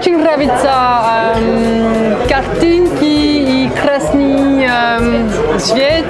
очень нравятся картинки и красный цвет.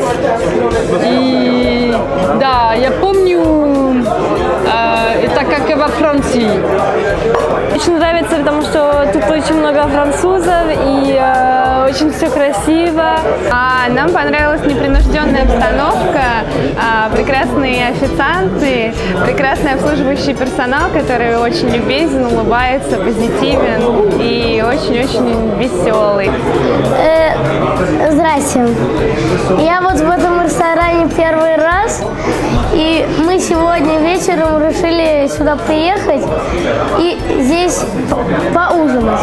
И да, я помню, это как во Франции. Очень нравится, потому что тут очень много французов и очень все красиво. Нам понравилась непринужденная обстановка, прекрасные официанты, прекрасный обслуживающий персонал, который очень любезен, улыбается, позитивен и очень-очень веселый. Здрасте. Я вот в этом ресторане первый раз, и мы сегодня вечером решили сюда приехать и здесь поужинать.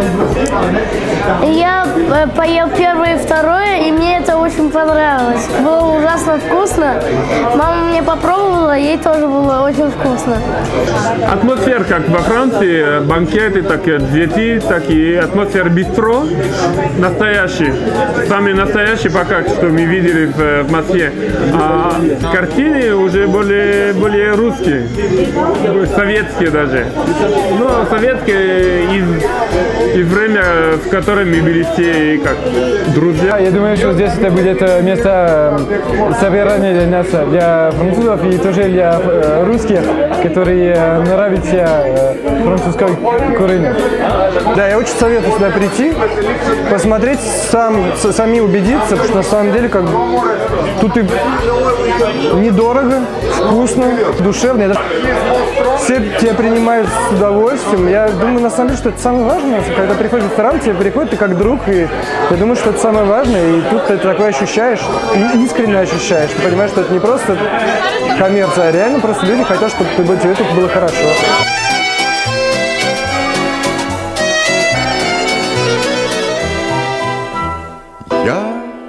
Я поел первое и второе, и мне это очень понравилось. Было ужасно вкусно. Мама мне попробовала, ей тоже было очень вкусно. Атмосфера, как во Франции, банкеты, так и дети, так и атмосфера бистро настоящий. Самый настоящий пока что мы видели в Москве. А картины уже более русские, советские даже. Но советские из время, в котором мы были все как друзья. Я думаю, что здесь это будет место собирания для нас, для французов и тоже для русских, которые нравятся французской корень. Да, я очень советую сюда прийти, посмотреть, сами убедиться, потому что на самом деле как тут и недорого, вкусно, душевно. Все тебя принимают с удовольствием. Я думаю, на самом деле, что это самое важное. Когда приходишь в ресторан, тебе приходит ты как друг, и я думаю, что это самое важное. И тут ты такое ощущаешь, искренне ощущаешь. Ты понимаешь, что это не просто коммерция, а реально просто люди хотят, чтобы тебе тут было хорошо. Я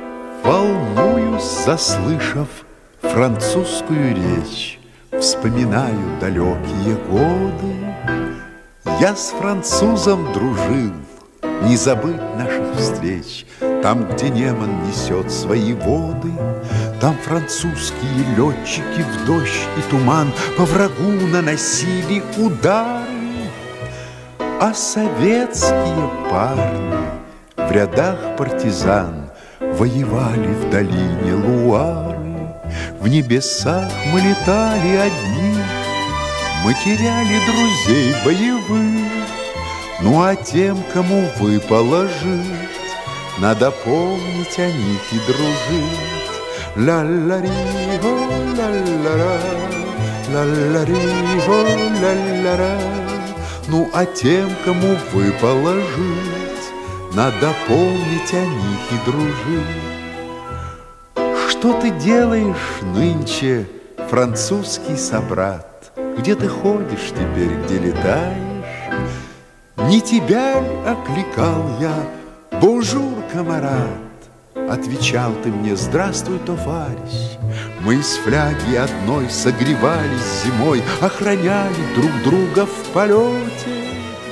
волнуюсь, заслышав французскую речь, вспоминаю далекие годы. Я с французом дружил, не забыть наших встреч. Там, где Неман несет свои воды, там французские летчики в дождь и туман по врагу наносили удары. А советские парни в рядах партизан воевали в долине Луары. В небесах мы летали одни, мы теряли друзей боевых. Ну а тем, кому выпало жить, надо помнить о них и дружить. Ла-ла-ри-о, ла-ла-ра, ла-ла-ри-о, ла-ла-ра. Ну а тем, кому выпало жить, надо помнить о них и дружить. Что ты делаешь нынче, французский собрат? Где ты ходишь теперь, где летаешь? Не тебя ли окликал я, бонжур, камарад? Отвечал ты мне, здравствуй, товарищ. Мы из фляги одной согревались зимой, охраняли друг друга в полете.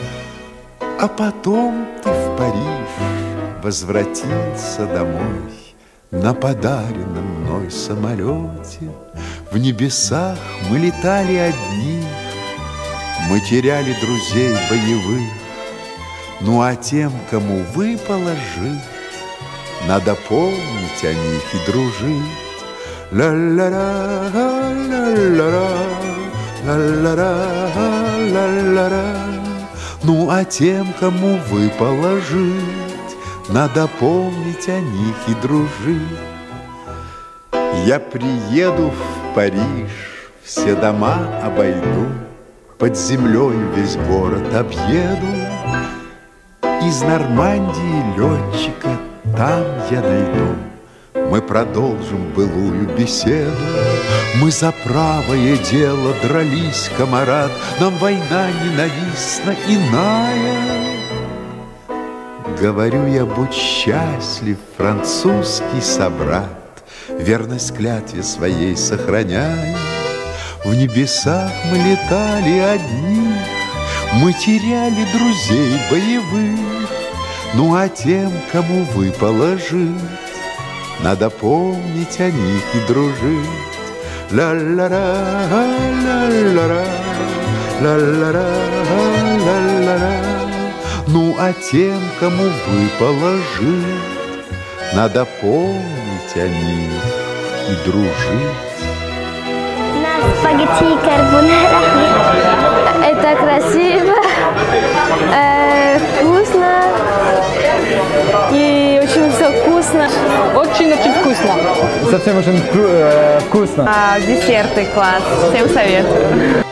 А потом ты в Париж возвратился домой на подаренном мной самолете. В небесах мы летали одни, мы теряли друзей боевых. Ну а тем, кому выпало жить, надо помнить о них и дружить. Ла-ла-ра, ла-ла-ра, ла-ла-ра, ла-ла-ра. Ну а тем, кому выпало жить, надо помнить о них и дружить. Я приеду в Париж, все дома обойду, под землей весь город объеду. Из Нормандии летчика там я найду. Мы продолжим былую беседу. Мы за правое дело дрались, камарад. Нам война ненавистна иная. Говорю я, будь счастлив, французский собрат, верность клятве своей сохраняя. В небесах мы летали одни, мы теряли друзей боевых. Ну а тем, кому выпало жить, надо помнить о них и дружить. Ла-ла-ра, ла-ла-ра, ла-ла-ра, ла-ла-ра. а тем, кому выпало жить, надо помнить о них и дружить. Спагетти карбонара. Это красиво, вкусно И очень все вкусно. Очень-очень вкусно. Совсем очень вкусно. Десерты класс. Всем советую.